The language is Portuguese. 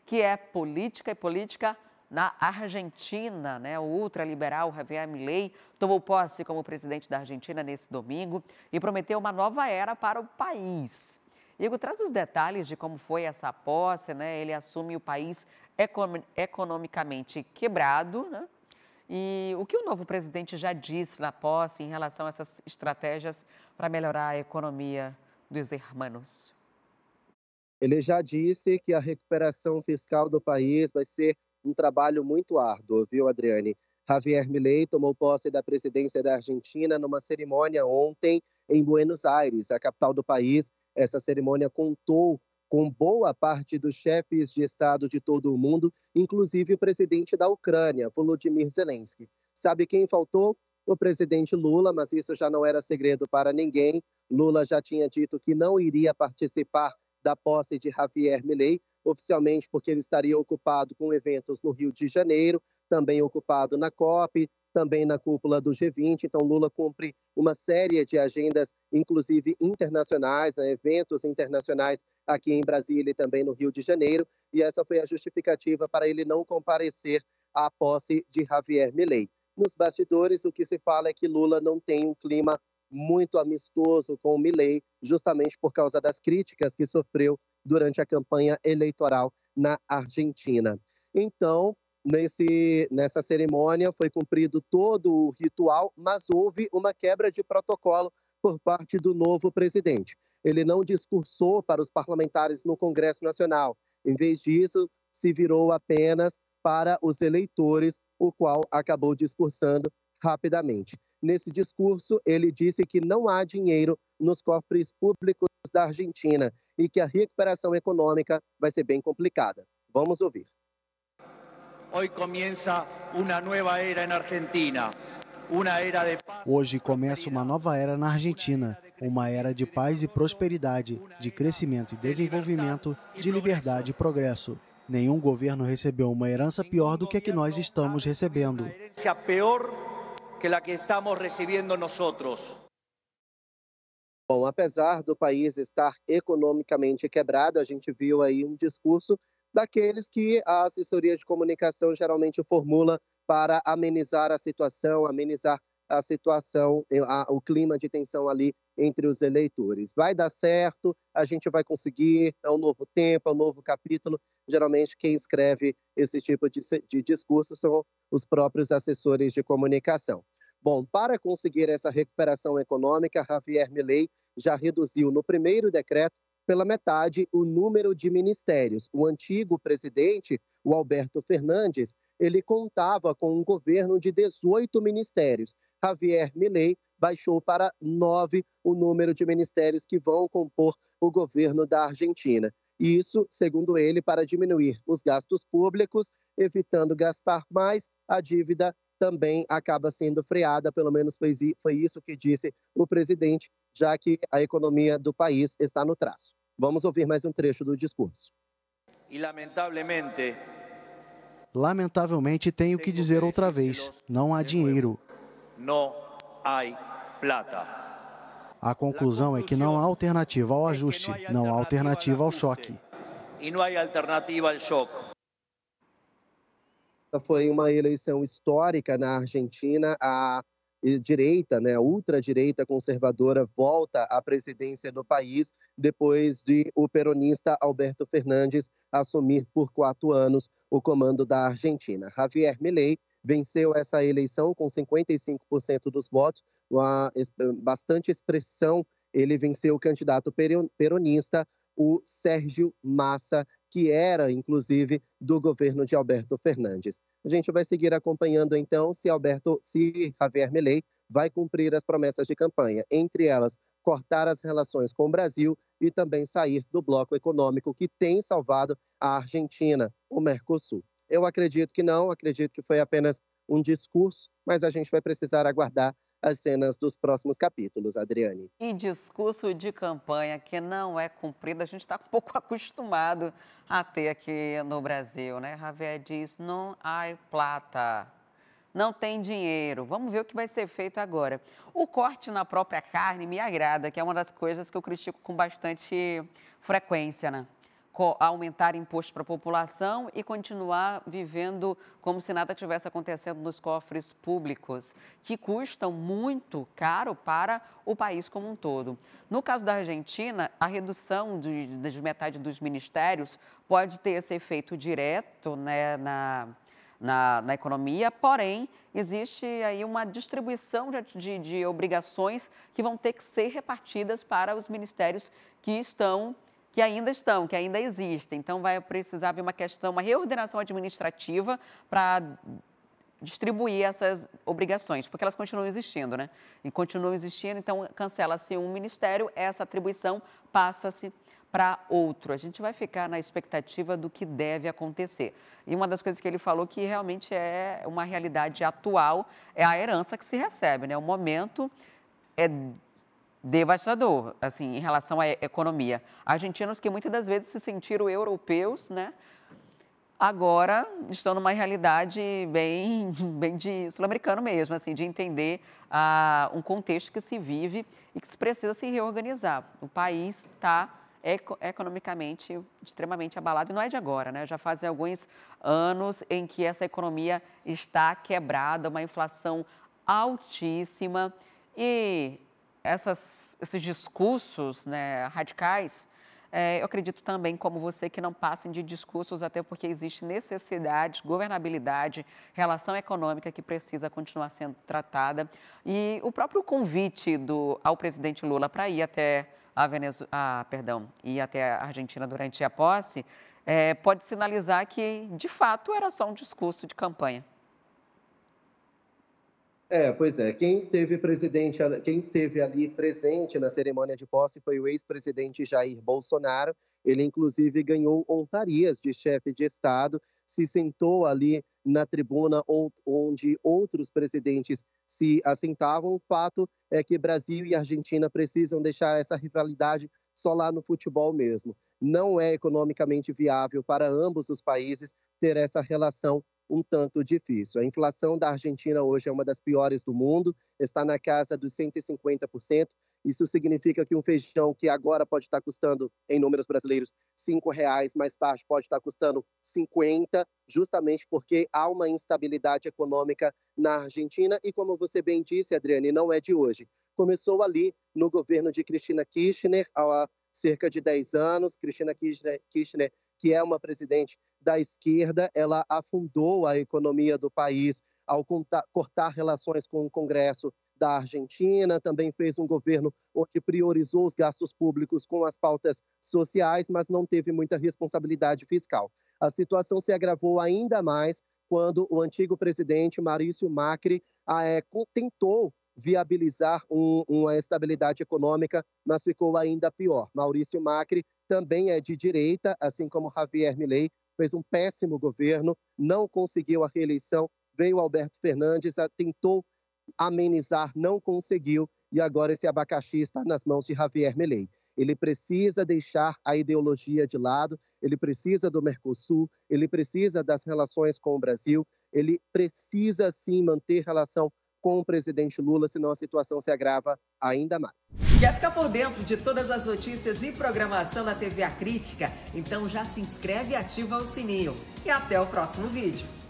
que é política e política na Argentina, né? O ultraliberal Javier Milei tomou posse como presidente da Argentina nesse domingo e prometeu uma nova era para o país. Igor, traz os detalhes de como foi essa posse, né? Ele assume o país economicamente quebrado, né? E o que o novo presidente já disse na posse em relação a essas estratégias para melhorar a economia dos hermanos? Ele já disse que a recuperação fiscal do país vai ser um trabalho muito árduo, viu, Adriane? Javier Milei tomou posse da presidência da Argentina numa cerimônia ontem em Buenos Aires, a capital do país. Essa cerimônia contou com boa parte dos chefes de Estado de todo o mundo, inclusive o presidente da Ucrânia, Volodymyr Zelensky. Sabe quem faltou? O presidente Lula, mas isso já não era segredo para ninguém. Lula já tinha dito que não iria participar da posse de Javier Milei, oficialmente porque ele estaria ocupado com eventos no Rio de Janeiro, também ocupado na COP, também na cúpula do G20. Então, Lula cumpre uma série de agendas, inclusive internacionais, né, eventos internacionais aqui em Brasília e também no Rio de Janeiro, e essa foi a justificativa para ele não comparecer à posse de Javier Milei. Nos bastidores, o que se fala é que Lula não tem um clima muito amistoso com o Milei, justamente por causa das críticas que sofreu durante a campanha eleitoral na Argentina. Então, nessa cerimônia foi cumprido todo o ritual, mas houve uma quebra de protocolo por parte do novo presidente. Ele não discursou para os parlamentares no Congresso Nacional. Em vez disso, se virou apenas para os eleitores, o qual acabou discursando rapidamente. Nesse discurso, ele disse que não há dinheiro nos cofres públicos da Argentina e que a recuperação econômica vai ser bem complicada. Vamos ouvir. Hoje começa uma nova era na Argentina, uma era de paz e prosperidade, de crescimento e desenvolvimento, de liberdade e progresso. Nenhum governo recebeu uma herança pior do que a que nós estamos recebendo. Bom, apesar do país estar economicamente quebrado, a gente viu aí um discurso daqueles que a assessoria de comunicação geralmente formula para amenizar a situação, o clima de tensão ali entre os eleitores. Vai dar certo, a gente vai conseguir, é um novo tempo, é um novo capítulo. Geralmente quem escreve esse tipo de discurso são os próprios assessores de comunicação. Bom, para conseguir essa recuperação econômica, Javier Milei já reduziu no primeiro decreto pela metade o número de ministérios. O antigo presidente, o Alberto Fernandes, ele contava com um governo de 18 ministérios. Javier Milei baixou para 9 o número de ministérios que vão compor o governo da Argentina. Isso, segundo ele, para diminuir os gastos públicos, evitando gastar mais, a dívida também acaba sendo freada, pelo menos foi isso que disse o presidente, já que a economia do país está no traço. Vamos ouvir mais um trecho do discurso. Lamentavelmente, tenho que dizer outra vez, não há dinheiro. A conclusão é que não há alternativa ao ajuste, não há alternativa ao choque. Foi uma eleição histórica na Argentina. A direita, né, a ultradireita conservadora, volta à presidência do país depois de o peronista Alberto Fernandes assumir por 4 anos o comando da Argentina. Javier Milei venceu essa eleição com 55% dos votos, bastante expressão. Ele venceu o candidato peronista, o Sérgio Massa, que era, inclusive, do governo de Alberto Fernandes. A gente vai seguir acompanhando, então, se Javier Milei vai cumprir as promessas de campanha, entre elas, cortar as relações com o Brasil e também sair do bloco econômico que tem salvado a Argentina, o Mercosul. Eu acredito que não, acredito que foi apenas um discurso, mas a gente vai precisar aguardar as cenas dos próximos capítulos, Adriane. E discurso de campanha que não é cumprido, a gente está um pouco acostumado a ter aqui no Brasil, né? Javier diz, não há plata, não tem dinheiro. Vamos ver o que vai ser feito agora. O corte na própria carne me agrada, que é uma das coisas que eu critico com bastante frequência, né? aumentar imposto para a população e continuar vivendo como se nada tivesse acontecendo nos cofres públicos, que custam muito caro para o país como um todo. No caso da Argentina, a redução de metade dos ministérios pode ter esse efeito direto, né, na economia, porém, existe aí uma distribuição de obrigações que vão ter que ser repartidas para os ministérios que ainda existem. Então, vai precisar haver uma reordenação administrativa para distribuir essas obrigações, porque elas continuam existindo, né? E continuam existindo, então cancela-se um ministério, essa atribuição passa-se para outro. A gente vai ficar na expectativa do que deve acontecer. E uma das coisas que ele falou que realmente é uma realidade atual é a herança que se recebe, né? O momento é devastador, assim, em relação à economia. Argentinos que muitas das vezes se sentiram europeus, né? Agora estão numa realidade bem de sul-americano mesmo, assim, de entender um contexto que se vive e que se precisa se reorganizar. O país está economicamente extremamente abalado, e não é de agora, né? Já fazem alguns anos em que essa economia está quebrada, uma inflação altíssima e esses discursos, né, radicais, eu acredito também, como você, que não passem de discursos, até porque existe necessidade, governabilidade, relação econômica que precisa continuar sendo tratada. E o próprio convite ao presidente Lula para ir até ir até a Argentina durante a posse, pode sinalizar que, de fato, era só um discurso de campanha. Pois é. Quem esteve ali presente na cerimônia de posse foi o ex-presidente Jair Bolsonaro. Ele, inclusive, ganhou honrarias de chefe de Estado, se sentou ali na tribuna onde outros presidentes se assentavam. O fato é que Brasil e Argentina precisam deixar essa rivalidade só lá no futebol mesmo. Não é economicamente viável para ambos os países ter essa relação um tanto difícil. A inflação da Argentina hoje é uma das piores do mundo, está na casa dos 150%. Isso significa que um feijão que agora pode estar custando, em números brasileiros, R$5, mais tarde pode estar custando 50, justamente porque há uma instabilidade econômica na Argentina. E como você bem disse, Adriane, não é de hoje. Começou ali no governo de Cristina Kirchner, há cerca de 10 anos. Cristina Kirchner, que é uma presidente da esquerda, ela afundou a economia do país ao cortar relações com o Congresso da Argentina, também fez um governo onde priorizou os gastos públicos com as pautas sociais, mas não teve muita responsabilidade fiscal. A situação se agravou ainda mais quando o antigo presidente Maurício Macri tentou viabilizar uma estabilidade econômica, mas ficou ainda pior. Maurício Macri também é de direita, assim como Javier Milei, fez um péssimo governo, não conseguiu a reeleição, veio Alberto Fernandes, tentou amenizar, não conseguiu, e agora esse abacaxi está nas mãos de Javier Milei. Ele precisa deixar a ideologia de lado, ele precisa do Mercosul, ele precisa das relações com o Brasil, ele precisa sim manter relação com o presidente Lula, senão a situação se agrava ainda mais. Quer ficar por dentro de todas as notícias e programação da TV A Crítica? Então já se inscreve e ativa o sininho. E até o próximo vídeo.